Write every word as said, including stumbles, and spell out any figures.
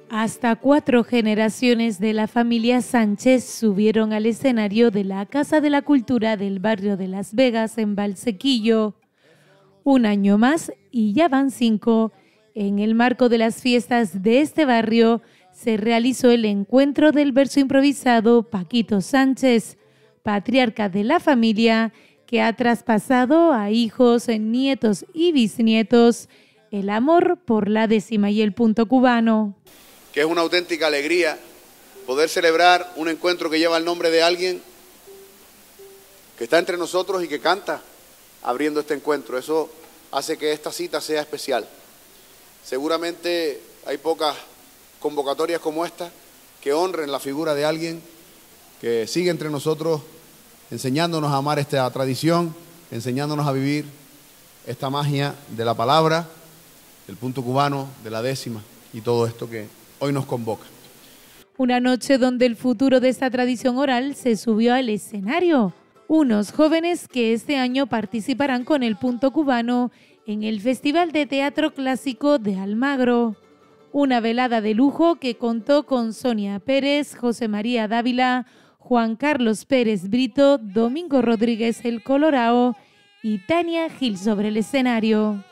Hasta cuatro generaciones de la familia Sánchez subieron al escenario de la Casa de la Cultura del barrio de Las Vegas en Valsequillo. Un año más y ya van cinco. En el marco de las fiestas de este barrio se realizó el encuentro del verso improvisado Paquito Sánchez, patriarca de la familia, que ha traspasado a hijos, nietos y bisnietos el amor por la décima y el punto cubano. Que es una auténtica alegría poder celebrar un encuentro que lleva el nombre de alguien que está entre nosotros y que canta abriendo este encuentro. Eso hace que esta cita sea especial. Seguramente hay pocas convocatorias como esta que honren la figura de alguien que sigue entre nosotros enseñándonos a amar esta tradición, enseñándonos a vivir esta magia de la palabra, del punto cubano, de la décima y todo esto que hoy nos convoca. Una noche donde el futuro de esta tradición oral se subió al escenario. Unos jóvenes que este año participarán con el punto cubano en el Festival de Teatro Clásico de Almagro. Una velada de lujo que contó con Sonia Pérez, José María Dávila, Juan Carlos Pérez Brito, Domingo Rodríguez el Colorao y Tania Gil sobre el escenario.